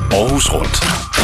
Aarhus Rundt.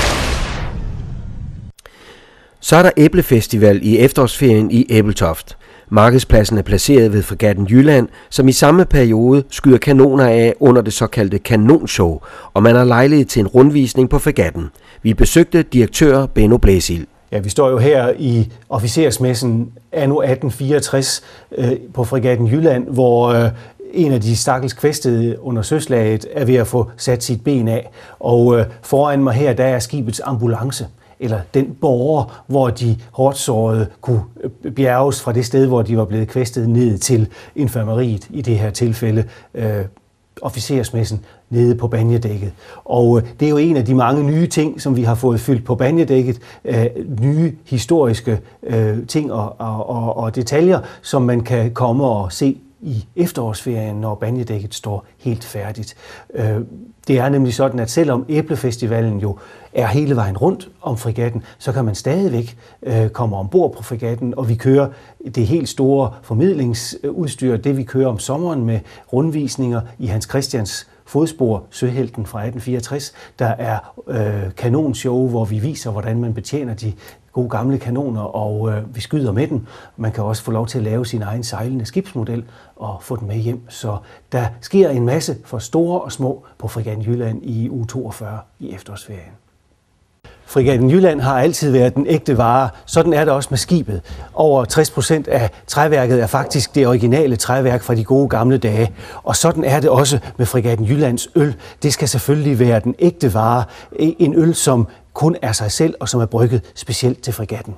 Så er der æblefestival i efterårsferien i Ebeltoft. Markedspladsen er placeret ved Fregatten Jylland, som i samme periode skyder kanoner af under det såkaldte kanonshow, og man har lejlighed til en rundvisning på fregatten. Vi besøgte direktør Benno Blæsild. Ja, vi står jo her i officersmessen anno 1864 på Fregatten Jylland, hvor en af de stakkels kvæstede under søslaget er ved at få sat sit ben af. Og foran mig her, der er skibets ambulance, eller den borger, hvor de hårdt sårede kunne bjerges fra det sted, hvor de var blevet kvæstet ned til infirmeriet, i det her tilfælde officersmessen nede på banjedækket. Og det er jo en af de mange nye ting, som vi har fået fyldt på banjedækket, nye historiske ting og detaljer, som man kan komme og se i efterårsferien, når banjedækket står helt færdigt. Det er nemlig sådan, at selvom æblefestivalen jo er hele vejen rundt om fregatten, så kan man stadigvæk komme ombord på fregatten, og vi kører det helt store formidlingsudstyr, det vi kører om sommeren med rundvisninger i Hans Christians fodspor, Søhelten fra 1864. Der er kanonshow, hvor vi viser, hvordan man betjener de gode gamle kanoner, og vi skyder med den. Man kan også få lov til at lave sin egen sejlende skibsmodel og få den med hjem. Så der sker en masse for store og små på Fregatten Jylland i uge 42 i efterårsferien. Fregatten Jylland har altid været den ægte vare. Sådan er det også med skibet. Over 60% af træværket er faktisk det originale træværk fra de gode gamle dage. Og sådan er det også med Fregatten Jyllands øl. Det skal selvfølgelig være den ægte vare. En øl, som kun er sig selv og som er brygget specielt til fregatten.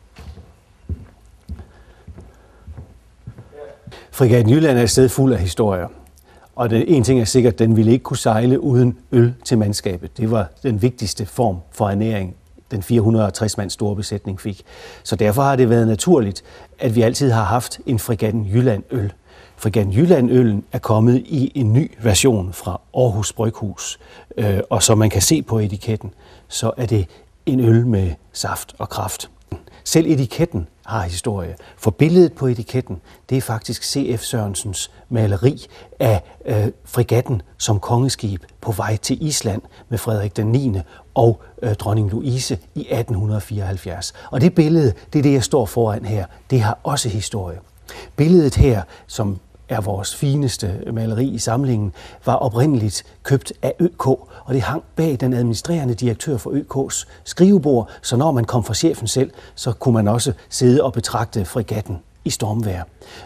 Fregatten Jylland er et sted fuld af historier. Og en ting er sikkert, at den ville ikke kunne sejle uden øl til mandskabet. Det var den vigtigste form for ernæring, den 460 mands store besætning fik. Så derfor har det været naturligt, at vi altid har haft en Fregatten Jylland-øl. Fregatten Jylland-øllen er kommet i en ny version fra Aarhus Bryghus. Og som man kan se på etiketten, så er det en øl med saft og kraft. Selv etiketten har historie, for billedet på etiketten, det er faktisk C.F. Sørensens maleri af fregatten som kongeskib på vej til Island med Frederik den 9. og dronning Louise i 1874. Og det billede, det er det, jeg står foran her, det har også historie. Billedet her, som er vores fineste maleri i samlingen, var oprindeligt købt af ØK, og det hang bag den administrerende direktør for ØK's skrivebord, så når man kom fra chefen selv, så kunne man også sidde og betragte fregatten i stormvejr.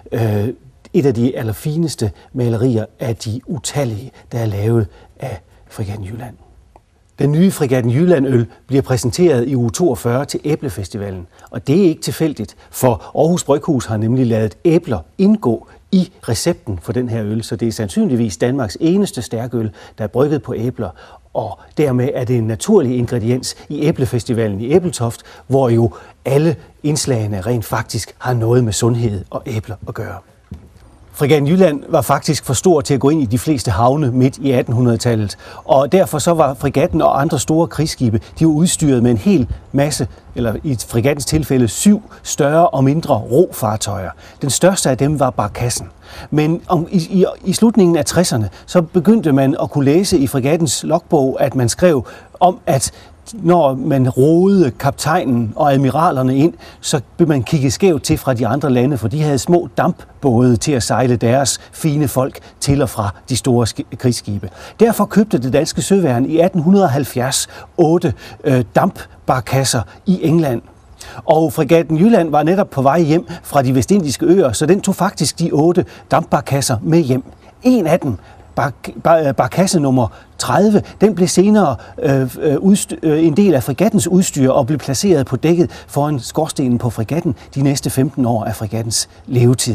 Et af de allerfineste malerier af de utallige, der er lavet af Fregatten Jylland. Den nye Fregatten Jylland-øl bliver præsenteret i uge 42 til Æblefestivalen, og det er ikke tilfældigt, for Aarhus Bryghus har nemlig ladet æbler indgå i recepten for den her øl, så det er sandsynligvis Danmarks eneste stærkøl, der er brygget på æbler, og dermed er det en naturlig ingrediens i Æblefestivalen i Ebeltoft, hvor jo alle indslagene rent faktisk har noget med sundhed og æbler at gøre. Fregatten Jylland var faktisk for stor til at gå ind i de fleste havne midt i 1800-tallet, og derfor så var fregatten og andre store krigsskibe, de var udstyret med en hel masse, eller i fregattens tilfælde 7 større og mindre rofartøjer. Den største af dem var barkassen. Men i slutningen af 60'erne, så begyndte man at kunne læse i fregattens logbog, at man skrev om, at når man rodede kaptajnen og admiralerne ind, så blev man kigget skævt til fra de andre lande, for de havde små dampbåde til at sejle deres fine folk til og fra de store krigsskibe. Derfor købte det danske søværn i 1870 8 dampbarkasser i England. Og fregatten Jylland var netop på vej hjem fra de vestindiske øer, så den tog faktisk de 8 dampbarkasser med hjem. En af dem, barkasse nummer 30, den blev senere en del af fregattens udstyr og blev placeret på dækket foran skorstenen på fregatten de næste 15 år af fregattens levetid.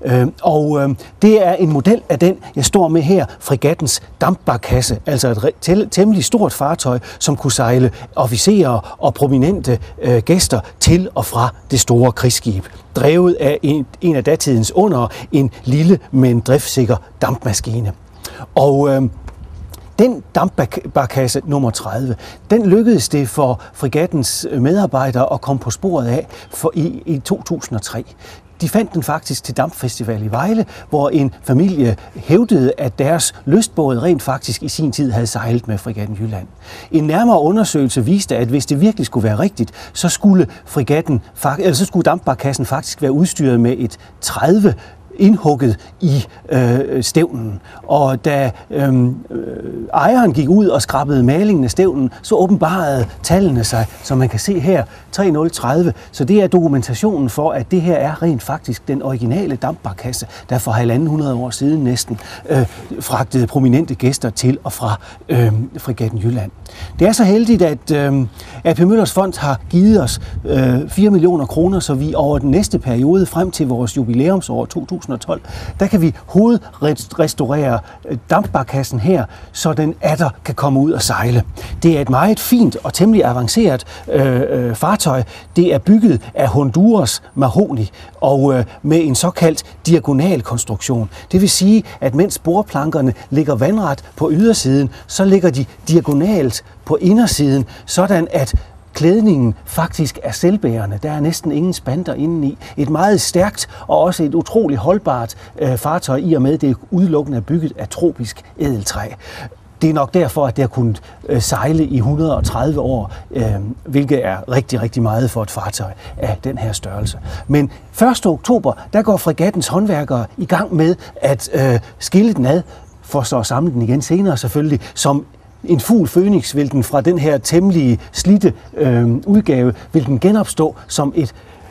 Det er en model af den, jeg står med her, fregattens dampbarkasse, altså et temmelig stort fartøj, som kunne sejle officerer og prominente gæster til og fra det store krigsskib, drevet af en af datidens under, en lille, men driftsikker dampmaskine. Og den dampbarkasse nummer 30, den lykkedes det for fregattens medarbejdere at komme på sporet af i 2003. de fandt den faktisk til Dampfestival i Vejle, hvor en familie hævdede, at deres lystbåd rent faktisk i sin tid havde sejlet med fregatten Jylland. En nærmere undersøgelse viste, at hvis det virkelig skulle være rigtigt, så skulle dampbarkassen faktisk være udstyret med et 30 indhugget i stævnen. Og da ejeren gik ud og skrabede malingen af stævnen, så åbenbarede tallene sig, som man kan se her, 3030. Så det er dokumentationen for, at det her er rent faktisk den originale dampbarkasse, der for 150 år siden næsten fragtede prominente gæster til og fra fregatten Jylland. Det er så heldigt, at A.P. Møllers Fond har givet os 4 millioner kroner, så vi over den næste periode frem til vores jubilæumsår 2012, der kan vi hovedrestaurere dampbarkassen her, så den atter kan komme ud og sejle. Det er et meget fint og temmelig avanceret fartøj. Det er bygget af Honduras mahogni og med en såkaldt diagonal konstruktion. Det vil sige, at mens bordplankerne ligger vandret på ydersiden, så ligger de diagonalt på indersiden, sådan at klædningen faktisk er selvbærende. Der er næsten ingen spanter indeni. Et meget stærkt og også et utroligt holdbart fartøj, i og med det udelukkende er bygget af tropisk ædeltræ. Det er nok derfor, at det har kunnet sejle i 130 år, hvilket er rigtig, rigtig meget for et fartøj af den her størrelse. Men 1. oktober, der går fregattens håndværkere i gang med at skille den ad, for så at samle den igen senere selvfølgelig, som en fugl fønix vil den fra den her temmelig slidte udgave, vil den genopstå som et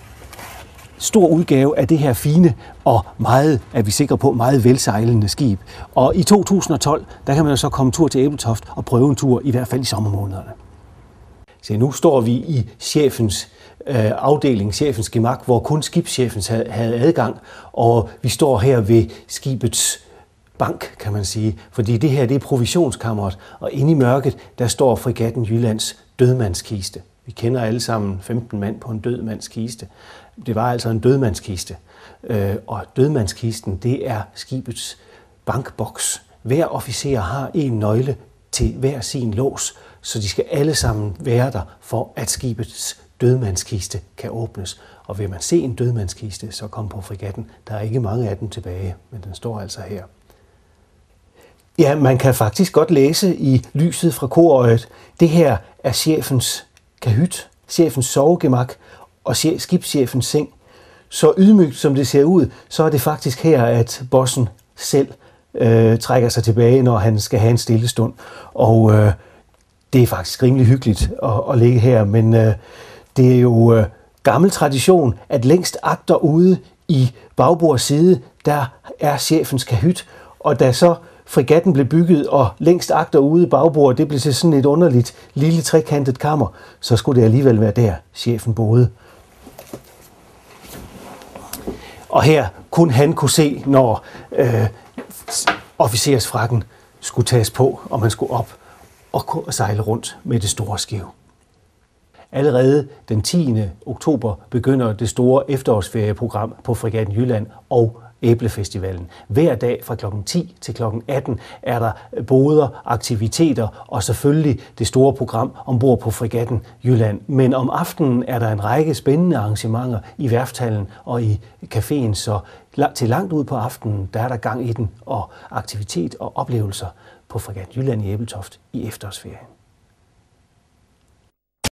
stor udgave af det her fine og meget, er vi sikre på, meget velsejlende skib. Og i 2012, der kan man jo så komme tur til Ebeltoft og prøve en tur, i hvert fald i sommermånederne. Så nu står vi i chefens afdeling, chefens gemak, hvor kun skibschefen havde adgang, og vi står her ved skibets bank, kan man sige, fordi det her, det er provisionskammeret, og inde i mørket, der står fregatten Jyllands dødmandskiste. Vi kender alle sammen 15 mand på en død mands kiste. Det var altså en dødmandskiste, og dødmandskisten, det er skibets bankboks. Hver officer har en nøgle til hver sin lås, så de skal alle sammen være der, for at skibets dødmandskiste kan åbnes. Og vil man se en dødmandskiste, så kom på fregatten. Der er ikke mange af dem tilbage, men den står altså her. Ja, man kan faktisk godt læse i lyset fra korøjet. Det her er chefens kahyt, chefens sovegemak og skibschefens seng. Så ydmygt som det ser ud, så er det faktisk her, at bossen selv trækker sig tilbage, når han skal have en stille stund. Og det er faktisk rimelig hyggeligt at ligge her, men det er jo gammel tradition, at længst agterude i bagbords side, der er chefens kahyt, og da så fregatten blev bygget, og længst agterude i bagbord, det blev til sådan et underligt lille trekantet kammer, så skulle det alligevel være der, chefen boede. Og her kun han kunne se, når officersfrakken skulle tages på, og man skulle op og sejle rundt med det store skib. Allerede den 10. oktober begynder det store efterårsferieprogram på fregatten Jylland og Æblefestivalen. Hver dag fra kl. 10 til kl. 18 er der boder, aktiviteter og selvfølgelig det store program ombord på fregatten Jylland. Men om aftenen er der en række spændende arrangementer i værfthallen og i caféen, så til langt ud på aftenen, der er der gang i den, og aktivitet og oplevelser på fregatten Jylland i Ebeltoft i efterårsferien.